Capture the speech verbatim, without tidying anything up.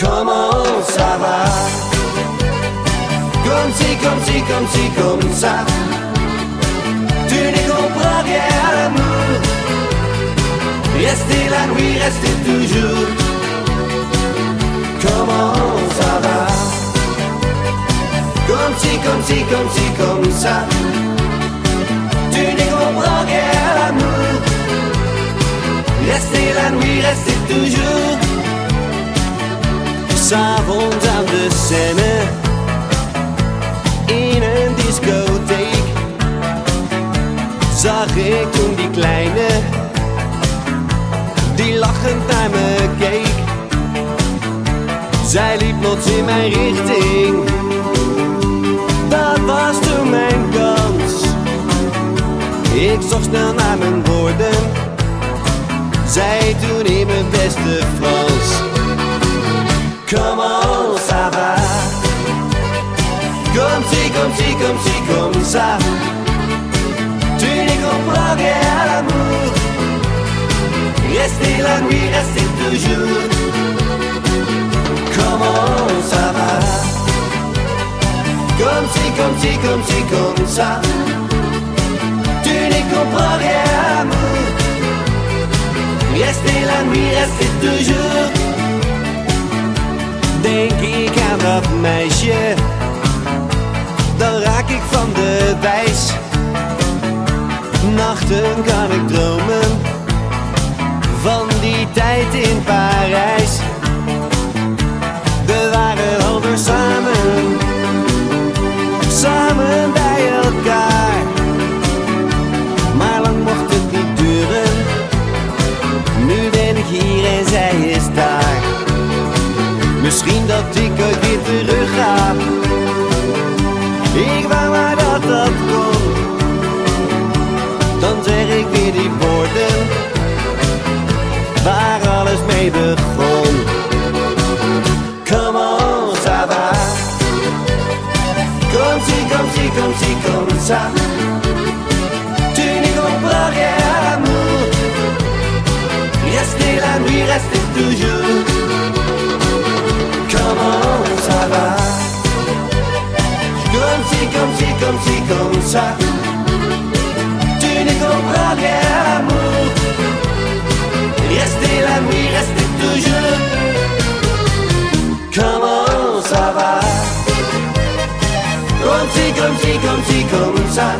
Comment ça va? Comme si, comme si, comme si, comme ça. Tu ne comprends rien à l'amour. Rester la nuit, rester toujours. Comment ça va? Comme si, comme si, comme si, comme ça. Tu ne comprends rien à l'amour. Rester la nuit, rester toujours. S'avonds aan de scène, in een discotheek, zag ik toen die kleine, die lachend naar me keek. Zij liep plots in mijn richting, dat was toen mijn kans. Ik zocht snel naar mijn woorden, zei toen in mijn beste Frans. Comment ça va? Comme si, comme si, comme si, comme ça. Tu ne comprends rien à l'amour. Rester la nuit, rester toujours. Comment ça va? Comme si, comme si, comme si, comme ça. Tu ne comprends rien à l'amour. Rester la nuit, rester toujours. Denk ik aan dat meisje, dan raak ik van de wijs. Nachten kan ik dromen van die tijd in Parijs. We waren alweer samen, samen bij elkaar. Maar lang mocht het niet duren, nu ben ik hier en zij is daar. Misschien dat ik ooit weer terug ga. Ik wou maar dat dat kon. Dan zeg ik weer die woorden waar alles mee begon. Comment ça va? Comme si, comme si, comme si, comme ça. Tu ne comprends rien à l'amour. Rester la nuit, rester toujours. Comment ça va? Comme si, comme si, comme si, comme ça. Tu ne comprends rien à l'amour. Rester la nuit, rester toujours. Comment ça va? Comme si, comme si, comme si, comme ça.